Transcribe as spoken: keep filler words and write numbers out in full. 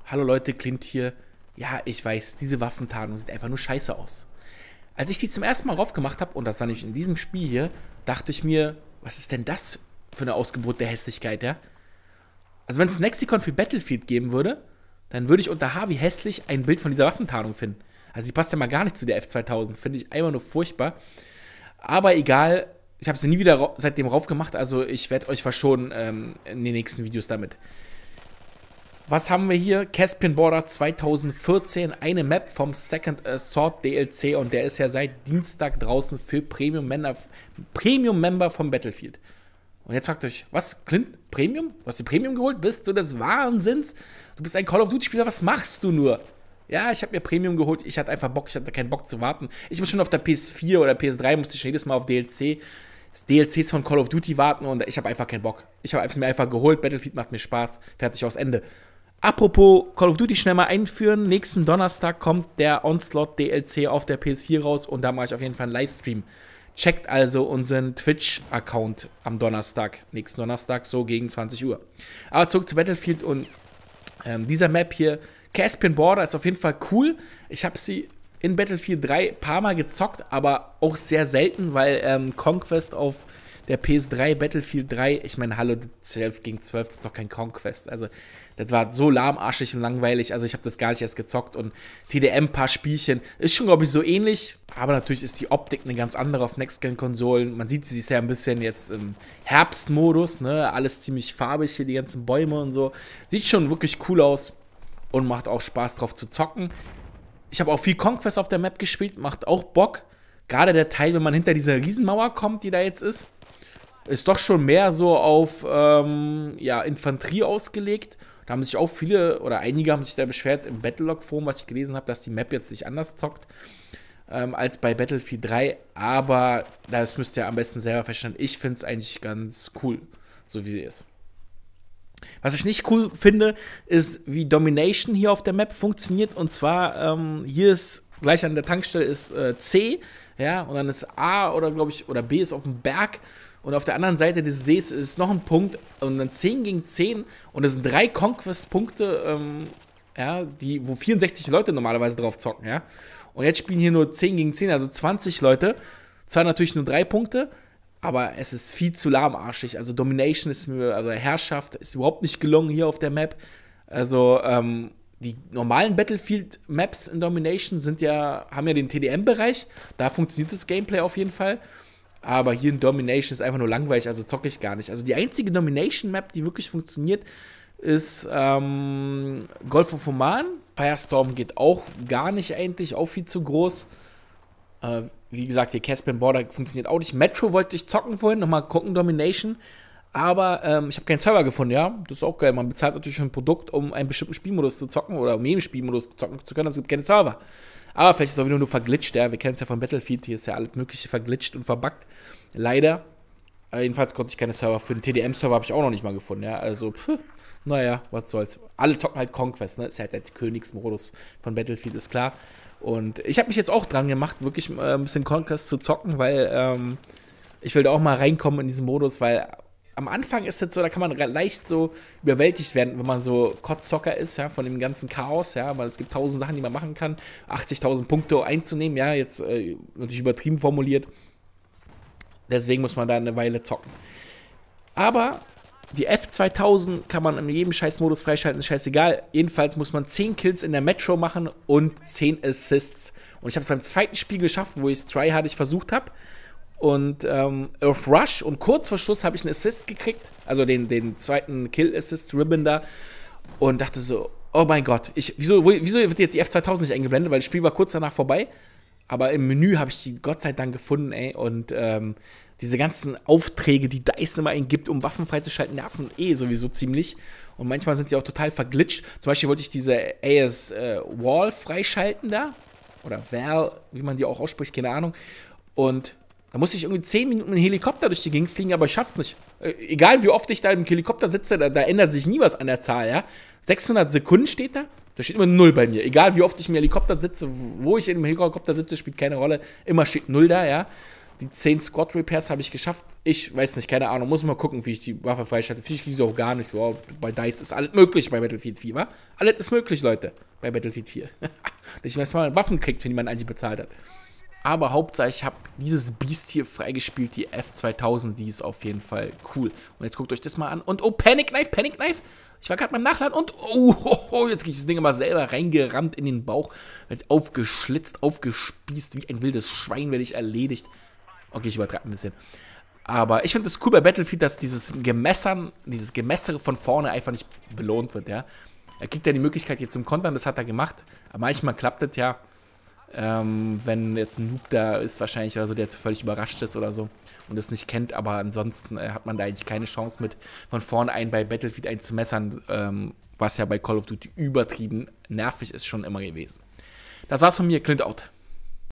Hallo Leute, Clint hier. Ja, ich weiß, diese Waffentarnung sieht einfach nur scheiße aus. Als ich die zum ersten Mal raufgemacht habe, und das war nicht in diesem Spiel hier, dachte ich mir, was ist denn das für eine Ausgeburt der Hässlichkeit, ja? Also wenn es ein Lexikon für Battlefield geben würde, dann würde ich unter H wie hässlich ein Bild von dieser Waffentarnung finden. Also die passt ja mal gar nicht zu der F zweitausend, finde ich einfach nur furchtbar. Aber egal, ich habe sie nie wieder ra seitdem raufgemacht, also ich werde euch verschonen ähm, in den nächsten Videos damit. Was haben wir hier? Caspian Border zweitausendvierzehn, eine Map vom Second Assault D L C und der ist ja seit Dienstag draußen für Premium-Member Premium vom Battlefield. Und jetzt fragt euch, was, Clint, Premium? Du hast die Premium geholt? Bist du des Wahnsinns? Du bist ein Call of Duty-Spieler, was machst du nur? Ja, ich habe mir Premium geholt, ich hatte einfach Bock, ich hatte keinen Bock zu warten. Ich muss schon auf der P S vier oder P S drei, musste ich jedes Mal auf D L C, das D L Cs von Call of Duty warten und ich habe einfach keinen Bock. Ich habe es mir einfach geholt, Battlefield macht mir Spaß, fertig aus Ende. Apropos Call of Duty schnell mal einführen, nächsten Donnerstag kommt der Onslaught D L C auf der P S vier raus und da mache ich auf jeden Fall einen Livestream. Checkt also unseren Twitch-Account am Donnerstag, nächsten Donnerstag, so gegen zwanzig Uhr. Aber zurück zu Battlefield und ähm, dieser Map hier, Caspian Border ist auf jeden Fall cool. Ich habe sie in Battlefield drei ein paar Mal gezockt, aber auch sehr selten, weil ähm, Conquest auf der P S drei, Battlefield drei, ich meine, hallo, zwölf gegen zwölf, das ist doch kein Conquest. Also, das war so lahmarschig und langweilig. Also, ich habe das gar nicht erst gezockt. Und T D M, paar Spielchen, ist schon, glaube ich, so ähnlich. Aber natürlich ist die Optik eine ganz andere auf Next-Gen-Konsolen. Man sieht, sie ist ja ein bisschen jetzt im Herbstmodus, ne? Alles ziemlich farbig hier, die ganzen Bäume und so. Sieht schon wirklich cool aus und macht auch Spaß drauf zu zocken. Ich habe auch viel Conquest auf der Map gespielt, macht auch Bock. Gerade der Teil, wenn man hinter dieser Riesenmauer kommt, die da jetzt ist, ist doch schon mehr so auf ähm, ja, Infanterie ausgelegt. Da haben sich auch viele, oder einige haben sich da beschwert im Battlelog-Forum, was ich gelesen habe, dass die Map jetzt sich anders zockt ähm, als bei Battlefield drei. Aber das müsst ihr am besten selber verstehen. Ich finde es eigentlich ganz cool, so wie sie ist. Was ich nicht cool finde, ist, wie Domination hier auf der Map funktioniert. Und zwar, ähm, hier ist gleich an der Tankstelle ist äh, C, ja, und dann ist A oder glaube ich, oder B ist auf dem Berg. Und auf der anderen Seite des Sees ist noch ein Punkt und dann zehn gegen zehn und es sind drei Conquest-Punkte, ähm, ja, die, wo vierundsechzig Leute normalerweise drauf zocken, ja. Und jetzt spielen hier nur zehn gegen zehn, also zwanzig Leute. Zwar natürlich nur drei Punkte, aber es ist viel zu lahmarschig. Also Domination ist mir, also Herrschaft ist überhaupt nicht gelungen hier auf der Map. Also, ähm, die normalen Battlefield-Maps in Domination sind ja, haben ja den T D M-Bereich. Da funktioniert das Gameplay auf jeden Fall. Aber hier in Domination ist einfach nur langweilig, also zocke ich gar nicht. Also die einzige Domination-Map, die wirklich funktioniert, ist ähm, Gulf of Oman. Firestorm geht auch gar nicht eigentlich, auch viel zu groß. Äh, wie gesagt, hier Caspian Border funktioniert auch nicht. Metro wollte ich zocken vorhin, nochmal gucken, Domination. Aber ähm, ich habe keinen Server gefunden, ja. Das ist auch geil. Man bezahlt natürlich für ein Produkt, um einen bestimmten Spielmodus zu zocken oder um jeden Spielmodus zocken zu können. Es gibt keine Server. Aber vielleicht ist es auch wieder nur verglitscht, ja. Wir kennen es ja von Battlefield, hier ist ja alles Mögliche verglitscht und verbuggt. Leider. Aber jedenfalls konnte ich keine Server. Für den T D M-Server habe ich auch noch nicht mal gefunden, ja. Also, pff, naja, was soll's. Alle zocken halt Conquest, ne. Ist halt der Königsmodus von Battlefield, ist klar. Und ich habe mich jetzt auch dran gemacht, wirklich äh, ein bisschen Conquest zu zocken, weil ähm, ich will da auch mal reinkommen in diesen Modus, weil am Anfang ist es so, da kann man leicht so überwältigt werden, wenn man so Kotzzocker ist, ja, von dem ganzen Chaos, ja, weil es gibt tausend Sachen, die man machen kann, achtzigtausend Punkte einzunehmen, ja, jetzt äh, natürlich übertrieben formuliert. Deswegen muss man da eine Weile zocken. Aber die F zweitausend kann man in jedem Scheißmodus freischalten, ist scheißegal. Jedenfalls muss man zehn Kills in der Metro machen und zehn Assists. Und ich habe es beim zweiten Spiel geschafft, wo ich es tryhardig versucht habe. Und ähm, Earth Rush und kurz vor Schluss habe ich einen Assist gekriegt, also den, den zweiten Kill-Assist-Ribbon da und dachte so, oh mein Gott, ich, wieso, wieso wird jetzt die F zweitausend nicht eingeblendet, weil das Spiel war kurz danach vorbei, aber im Menü habe ich die Gott sei Dank gefunden, ey, und ähm, diese ganzen Aufträge, die DICE immer eingibt, um Waffen freizuschalten, nerven eh sowieso ziemlich und manchmal sind sie auch total verglitscht. Zum Beispiel wollte ich diese A S äh, Wall freischalten da, oder Val, wie man die auch ausspricht, keine Ahnung, und da musste ich irgendwie zehn Minuten mit dem Helikopter durch die Gegend fliegen, aber ich schaff's nicht. Äh, egal wie oft ich da im Helikopter sitze, da, da ändert sich nie was an der Zahl, ja. sechshundert Sekunden steht da, da steht immer null bei mir. Egal wie oft ich im Helikopter sitze, wo ich im Helikopter sitze, spielt keine Rolle, immer steht null da, ja. Die zehn Squad Repairs habe ich geschafft. Ich weiß nicht, keine Ahnung. Muss mal gucken, wie ich die Waffe freischalte. Vielleicht kriege ich sie auch gar nicht. Wow, bei DICE ist alles möglich bei Battlefield vier, wa? Alles ist möglich, Leute, bei Battlefield vier. Dass ich mal Waffen kriegt, wenn jemand eigentlich bezahlt hat. Aber Hauptsache, ich habe dieses Biest hier freigespielt, die F zweitausend. Die ist auf jeden Fall cool. Und jetzt guckt euch das mal an. Und oh, Panic Knife, Panic Knife. Ich war gerade beim Nachladen und oh, oh, oh, jetzt krieg ich das Ding immer selber reingerammt in den Bauch. Jetzt aufgeschlitzt, aufgespießt, wie ein wildes Schwein werde ich erledigt. Okay, ich übertreibe ein bisschen. Aber ich finde es cool bei Battlefield, dass dieses Gemessern, dieses Gemessere von vorne einfach nicht belohnt wird, ja. Er kriegt ja die Möglichkeit jetzt zum Kontern, das hat er gemacht. Aber manchmal klappt das ja, ähm, wenn jetzt ein Noob da ist wahrscheinlich oder so, der völlig überrascht ist oder so und es nicht kennt. Aber ansonsten äh, hat man da eigentlich keine Chance mit, von vorne einen bei Battlefield einzumessern, ähm, was ja bei Call of Duty übertrieben nervig ist schon immer gewesen. Das war's von mir, Clint out.